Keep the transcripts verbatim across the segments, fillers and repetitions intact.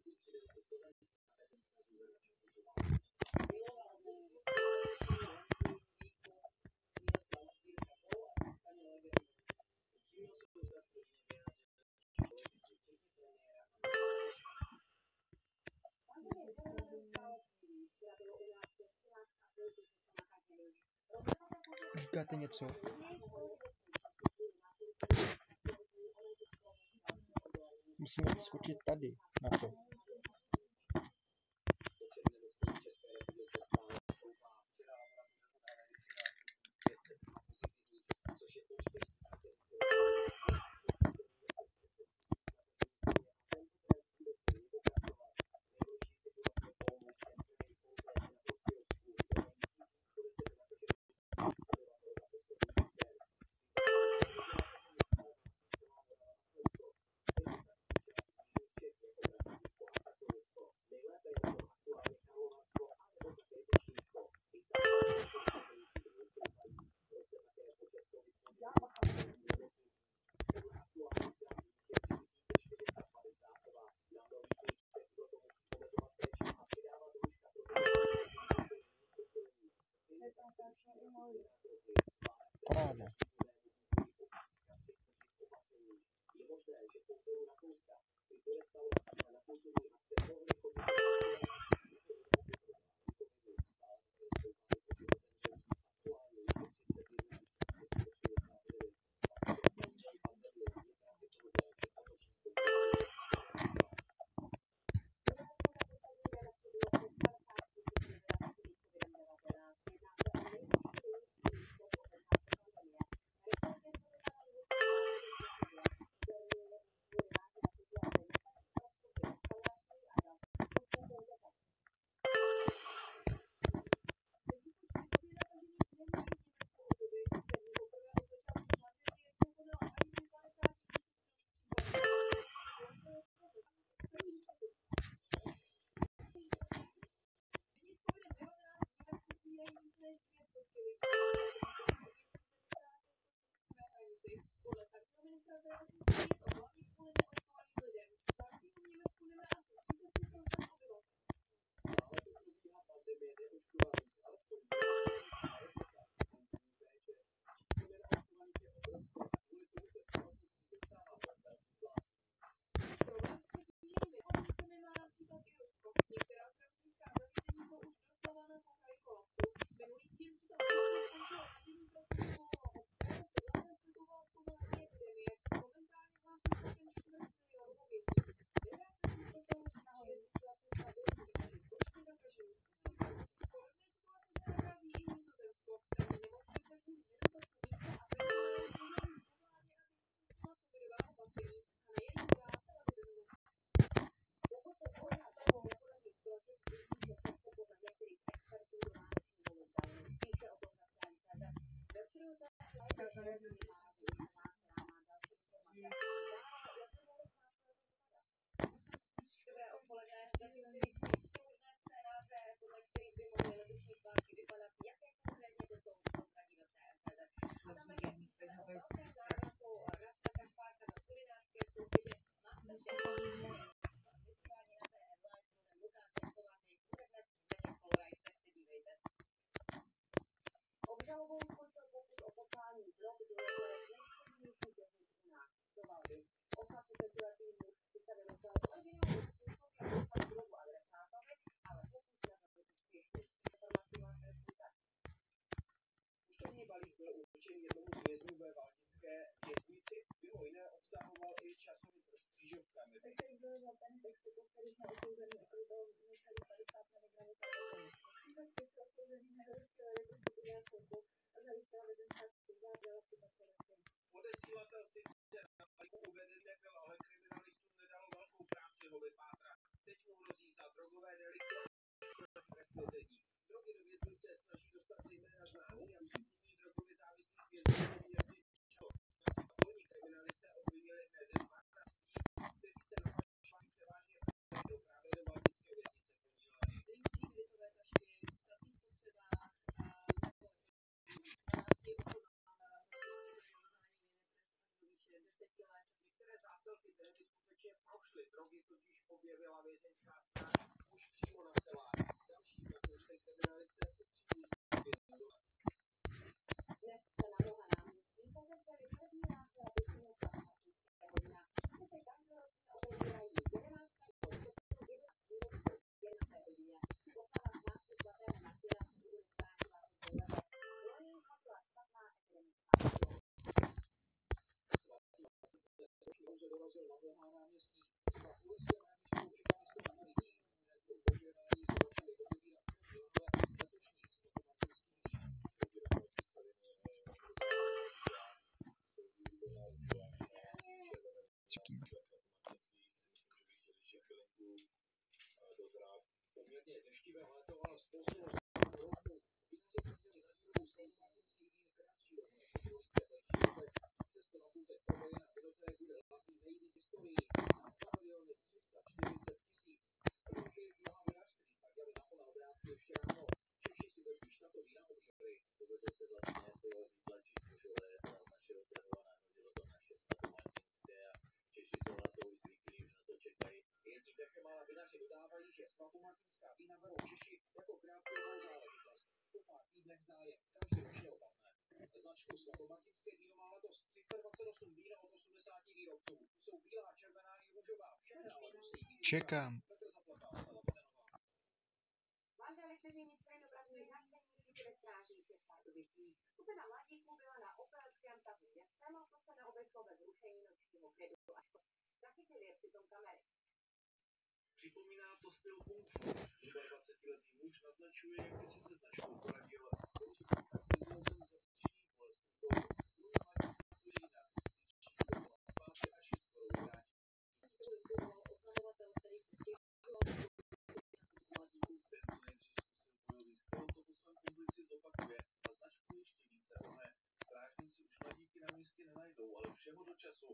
Říkáte něco? Musíme skočit tady, na to. Paráda. Čekám. Připomíná to styl kung fu. Zhruba dvacetiletý muž naznačuje, jak by si se značkou poradil. Nenajdou, ale všeho do času.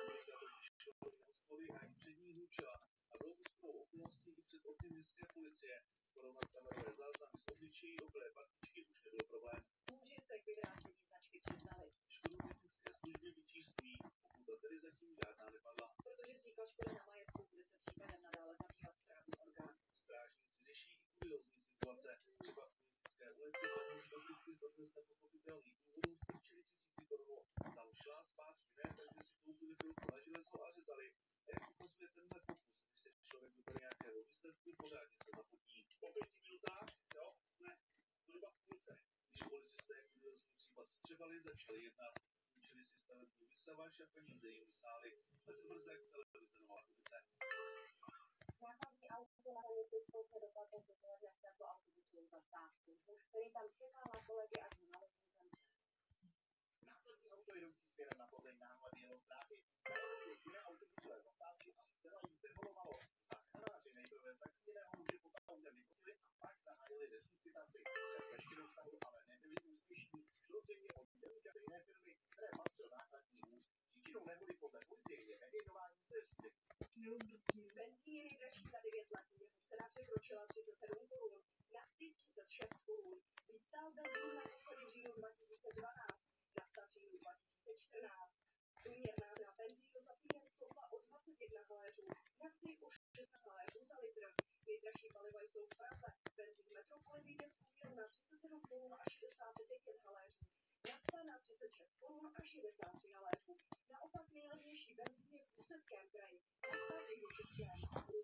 A i před ní hlučela a bylo úzkou okolností i před okny městské policie. Porovnat kamerové záznamy s obličejí okolé partičky už nebyl problém. Muži se k vyvrácení značky přiznali. Škodu technické služby vyčíslují, pokuta tedy zatím žádná nepadla. Protože vznikla škoda na majetku, bude se případem nadále zabývat správní orgán. Strážníci řeší i kuriózní situace. Třeba v Politické ulici a muž dotyčky dodnes nepochopitelných důvodů strčili tisíci korunu. Tam šla zpátky ne, takže si koupili pilku na železo a řezali. A jak ukazuje tenhle pokus, když se člověk vybere nějakého výsledku, pořádně se zapotí. Po pěti minutách? Jo? Ne. Zhruba v půlce. Když policisté kuriózní případ střebali, začali jednat. Učili si stavební vysavač a peníze jim vysáli. Petr Brzek, televize Nová Gorice. Nákladní auto na hranici spolkne doplatek do poledne světlo autobusovou zastávku. Muž, který tam čekal na kolegy, až ho naloží zemře. Nákladní auto jedoucí směrem na Plzeň náhle jelo z dráhy. Jiné autobusové zastávky a zcela jí demolovalo. Záchranáři nejprve zaklíněného muže po kauze vyfotili a pak zahájili resuscitaci. Přes veškerou snahu ale nebyli úspěšní. Šlo zřejmě o dělníka stejné firmy, které patřil nákladní vůz. Příčinou nehody podle policie je nevěnování se řízení. Benzín je dražší za devět let, jeho cena překročila třicet sedm korun, nafty třicet šest korun. Vystál benzín na pochodu v říjnu dva tisíce dvanáct, nafta v říjnu dva tisíce čtrnáct. Průměrná cena benzínu za týden stoupla o dvacet jedna haléřů, nafty o šest haléřů za litr. Nejdražší paliva jsou v Praze. Benzín Metropole vyjde v průměru na třicet sedm korun a šedesát devět haléřů, nafta na třicet šest korun a šedesát tři haléřů. Naopak nejlevnější benzín je v Ústeckém kraji. Nafta v Jihočeském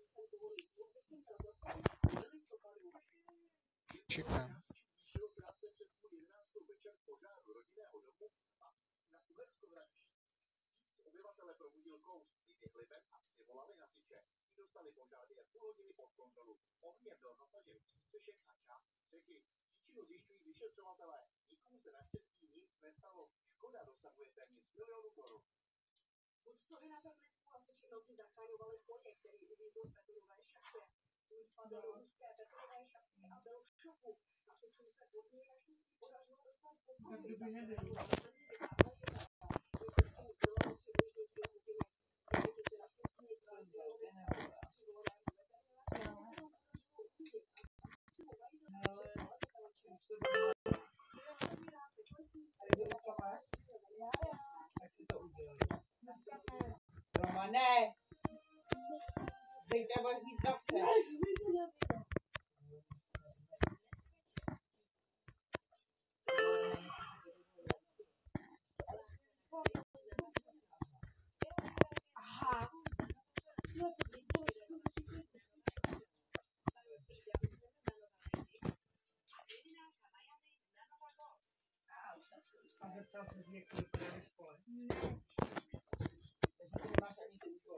Čekám. Obyvatele probudil kous, vyběhli ven a přivolali hasiče. Ti dostali požár jen půl hodiny pod kontrolu. Ohněm byl zasažen přístřešek a část střechy. Příčinu zjišťují vyšetřovatelé. Nikomu se naštěstí nic nestalo. Škoda dosahuje téměř milionu korun. Vůdcovi na Temlicku hasiči v noci zachraňovali koně, který uvízl v betonové šachně. Kůň spadl do úzké betonové šachty a byl v šoku. Hasičům se později naštěstí podařilo dostat z pokoje. Tak kdyby nebyl. Ne, zítra budeš mít zase. Aha. A zeptal se z někoho, které ve škole. Takže nemáš ani tu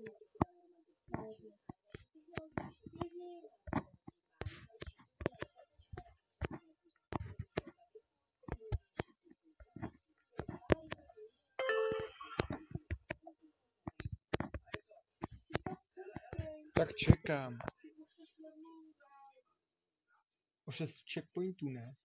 Tak čekám. O šest checkpointů, ne?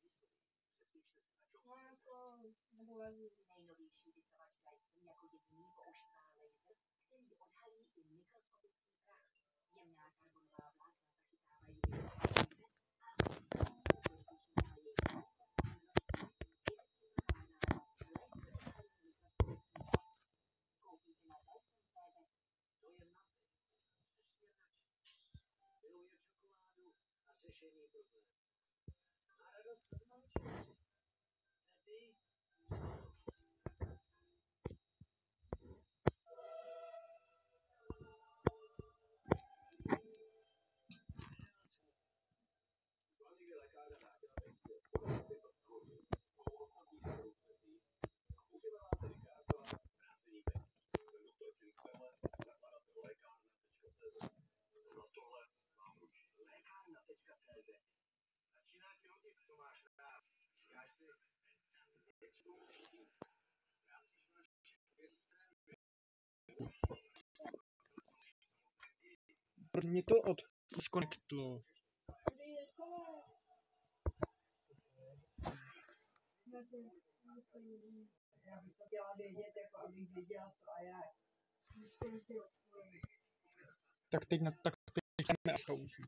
Proč mě to od disconnectlo? Já bych to chtěla vědět, jako abych věděla, co a jak. Tak teď na tak teď jsme a už.